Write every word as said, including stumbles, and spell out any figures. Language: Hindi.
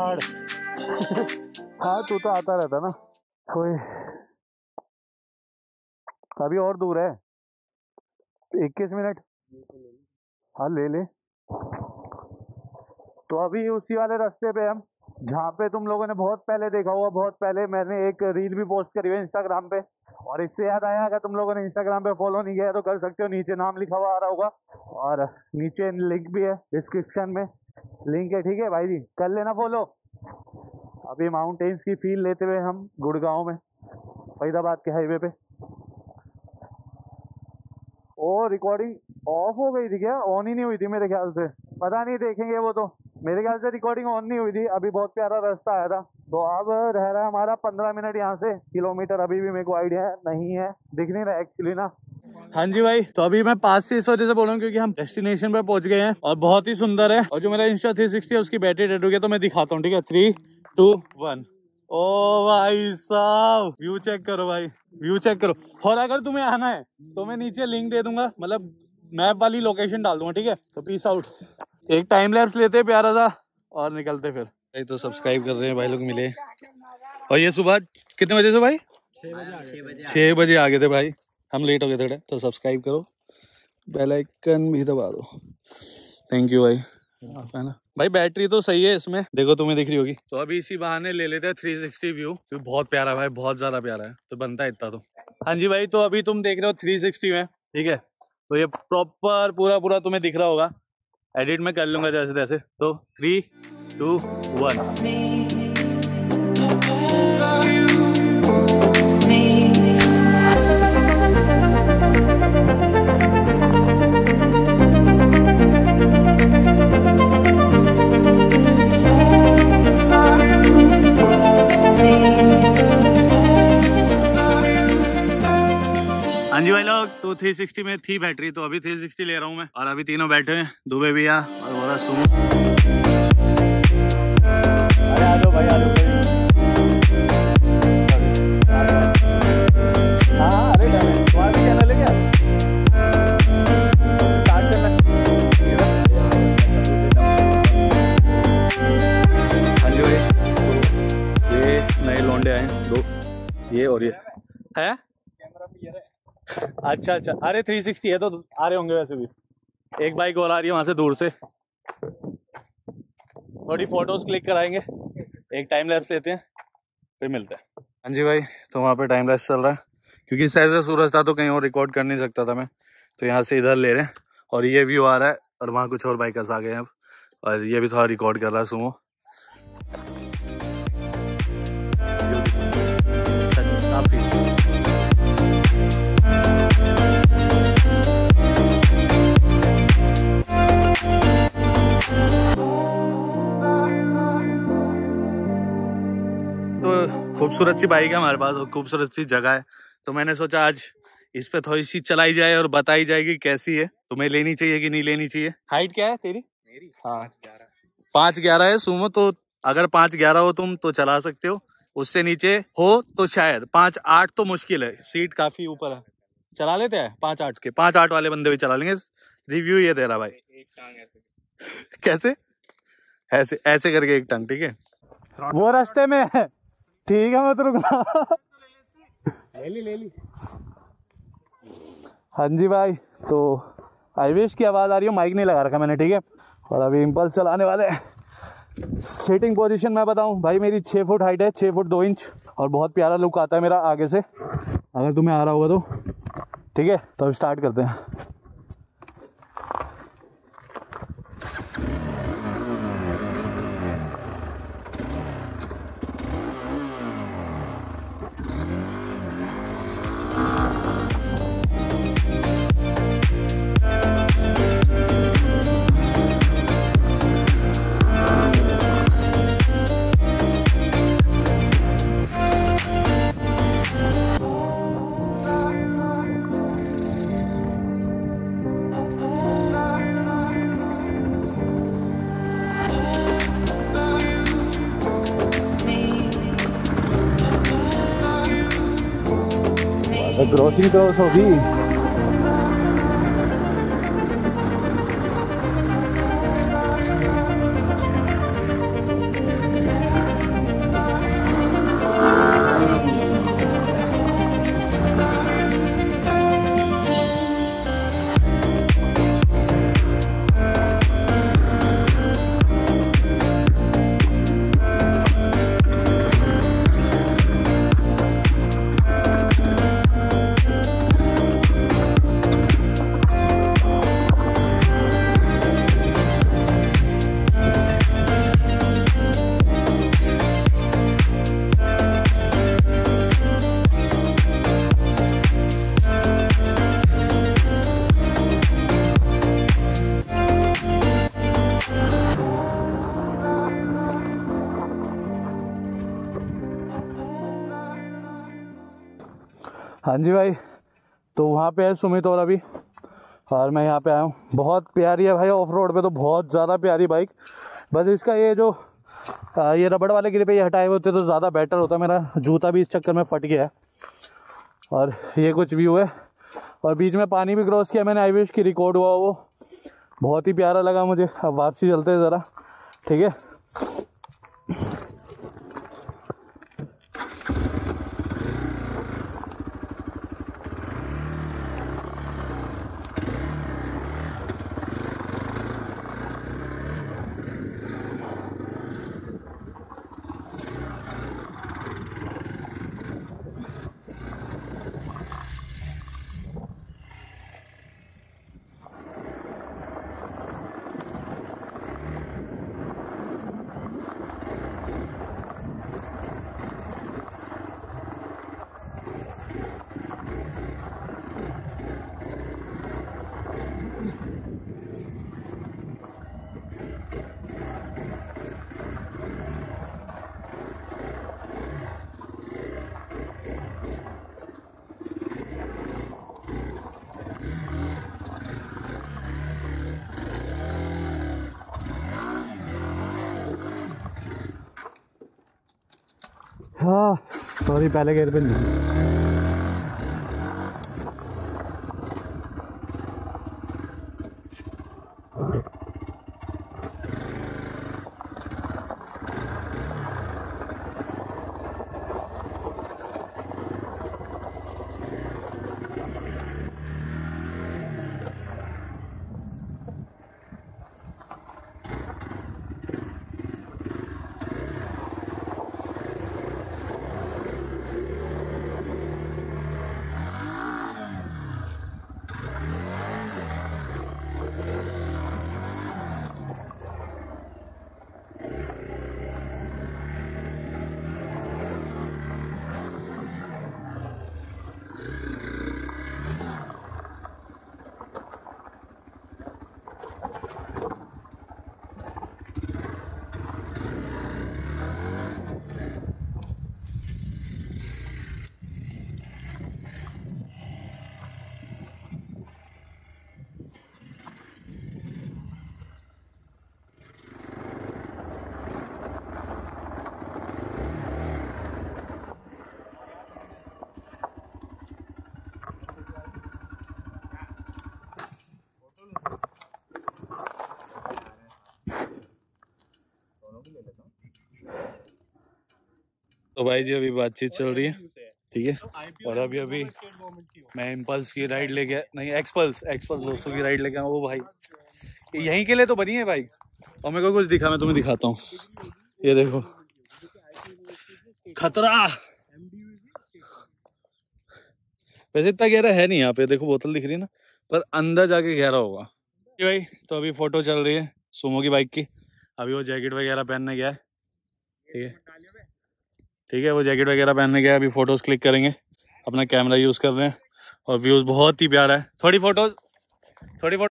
पहाड़। हाँ तू तो आता रहता ना। कोई अभी और दूर है, इक्कीस मिनट। हाँ ले ले। तो अभी उसी वाले रास्ते पे हम, जहाँ पे तुम लोगों ने बहुत पहले देखा होगा, बहुत पहले मैंने एक रील भी पोस्ट करी हुई है इंस्टाग्राम पे। और इससे याद आया, अगर तुम लोगों ने इंस्टाग्राम पे फॉलो नहीं किया तो कर सकते हो, नीचे नाम लिखा हुआ आ रहा होगा और नीचे लिंक भी है, डिस्क्रिप्शन में लिंक है, ठीक है भाई जी, कर लेना फॉलो। अभी माउंटेन्स की फील लेते हुए हम गुड़गांव में, फरीदाबाद के हाईवे पे। ओ रिकॉर्डिंग ऑफ हो गई थी क्या? ऑन ही नहीं हुई थी मेरे ख्याल से, पता नहीं, देखेंगे वो तो। मेरे ख्याल से रिकॉर्डिंग ऑन नहीं हुई थी। अभी बहुत प्यारा रास्ता आया था। तो अब रह रहा है हमारा पंद्रह मिनट यहाँ से, किलोमीटर अभी भी मेरे को आइडिया नहीं है, दिख नहीं रहा एक्चुअली ना। हाँ जी भाई, तो अभी मैं पास से इस वजह से बोल रहा हूँ क्योंकि हम डेस्टिनेशन पे पहुंच गए हैं और बहुत ही सुंदर है। और जो मेरा इंस्टा थ्री सिक्सटी है उसकी बैटरी डेड हो गई, तो मैं दिखाता हूँ, ठीक है? Three to one. ओ भाई साहब, व्यू चेक करो भाई, व्यू चेक करो। और अगर तुम्हें आना है तो मैं नीचे लिंक दे दूंगा, मतलब मैप वाली लोकेशन डाल दूंगा, ठीक है? तो पीस आउट। एक टाइम लैप्स लेते हैं प्यारा सा और निकलते फिर। तो सब्सक्राइब कर रहे हैं भाई लोग, मिले। और ये सुबह कितने बजे से भाई? छह बजे आ गए थे भाई, हम लेट हो गए थोड़े। तो सब्सक्राइब करो, बेल आइकन भी दबा दो। थैंक यू भाई, है ना भाई। बैटरी तो सही है इसमें, देखो तुम्हें दिख रही होगी। तो अभी इसी बहाने ले लेते हैं थ्री सिक्सटी व्यू, क्योंकि बहुत प्यारा है भाई, बहुत ज्यादा प्यारा है, तो बनता है इतना तो। हाँ जी भाई, तो अभी तुम देख रहे हो थ्री सिक्सटी में, ठीक है? तो ये प्रॉपर पूरा पूरा तुम्हें दिख रहा होगा, एडिट में कर लूंगा जैसे तैसे। तो थ्री टू वन। हाँ जी भाई लोग, तो थ्री सिक्सटी में थी बैटरी, तो अभी थ्री सिक्सटी ले रहा हूँ मैं। और अभी तीनों बैठे हैं, दुबे भैया और बोला सुमो। अरे आ जाओ भाई, आ जाओ भाई। हाँ अरे तुम्हारा भी चैनल है क्या? स्टार्ट करना। हाँ जी भाई, ये नए लौंडे आए दो, ये और ये है। अच्छा अच्छा, अरे थ्री सिक्सटी है तो आ रहे होंगे वैसे भी। एक बाइक और आ रही है वहां से दूर से, थोड़ी फोटोज क्लिक कराएंगे, एक टाइम लैप्स लेते हैं, फिर मिलते हैं। हाँ जी भाई, तो वहाँ पे टाइम लैप्स चल रहा है, क्योंकि सहसा सूरज था तो कहीं और रिकॉर्ड कर नहीं सकता था मैं, तो यहाँ से इधर ले रहे हैं। और ये व्यू आ रहा है, और वहाँ कुछ और बाइकर्स आ गए हैं अब, और ये भी थोड़ा रिकॉर्ड कर रहा है सुमो। काफी खूबसूरत सी बाइक है हमारे पास और खूबसूरत सी जगह है, तो मैंने सोचा आज इस पे थोड़ी सी चलाई जाए और बताई जाएगी कैसी है, तुम्हें लेनी चाहिए कि नहीं लेनी चाहिए। हाइट क्या है तेरी? मेरी हाँ पाँच ग्यारह है सुमो, तो अगर पाँच ग्यारह हो तुम तो चला सकते हो, उससे नीचे हो तो शायद पाँच आठ तो मुश्किल है, सीट काफी ऊपर है। चला लेते हैं पाँच आठ के, पाँच आठ वाले बंदे भी चला लेंगे। रिव्यू ये दे रहा भाई, एक टांग ऐसे कैसे, ऐसे ऐसे करके एक टांग, ठीक है? वो रास्ते में है, ठीक है मत रुकना। ले ली ले ली। हाँ जी भाई, तो हाईवेज की आवाज़ आ रही है, माइक नहीं लगा रखा मैंने, ठीक है? और अभी इम्पल्स चलाने वाले हैं। सीटिंग पोजीशन मैं बताऊं भाई, मेरी छः फुट हाइट है, छः फुट दो इंच, और बहुत प्यारा लुक आता है मेरा आगे से, अगर तुम्हें आ रहा होगा तो, ठीक है? तो अब स्टार्ट करते हैं। क्रॉसिंग क्रॉस होगी। हाँ जी भाई, तो वहाँ पे है सुमित और अभी, और मैं यहाँ पे आया हूँ। बहुत प्यारी है भाई, ऑफ रोड पे तो बहुत ज़्यादा प्यारी बाइक। बस इसका ये जो आ, ये रबड़ वाले गिरे पे ये हटाए होते तो ज़्यादा बेटर होता। मेरा जूता भी इस चक्कर में फट गया है। और ये कुछ व्यू है, और बीच में पानी भी क्रॉस किया मैंने। आई विश की रिकॉर्ड हुआ वो, बहुत ही प्यारा लगा मुझे। अब वापसी चलते हैं ज़रा, ठीक है। हाँ सॉरी, पहले गेयर पे नहीं। तो भाई जी अभी बातचीत चल रही है, ठीक है। और अभी अभी मैं इम्पल्स की राइड लेके, नहीं एक्सपल्स एक्सपल्स दोस्तों की राइड लेके आऊँ। वो भाई यहीं के लिए तो बनी है बाइक। और मेरे को कुछ दिखा, मैं तुम्हें दिखाता हूँ। ये देखो खतरा। वैसे इतना गहरा है नहीं यहाँ पे, देखो बोतल दिख रही है ना, पर अंदर जाके गहरा होगा भाई। तो अभी फोटो चल रही है सुमो की बाइक की। अभी वो जैकेट वगैरह पहनने गया है, ठीक है ठीक है। वो जैकेट वगैरह पहनने गया है, अभी फोटोज क्लिक करेंगे। अपना कैमरा यूज कर रहे हैं और व्यूज बहुत ही प्यारा है। थोड़ी फोटोज थोड़ी फोटो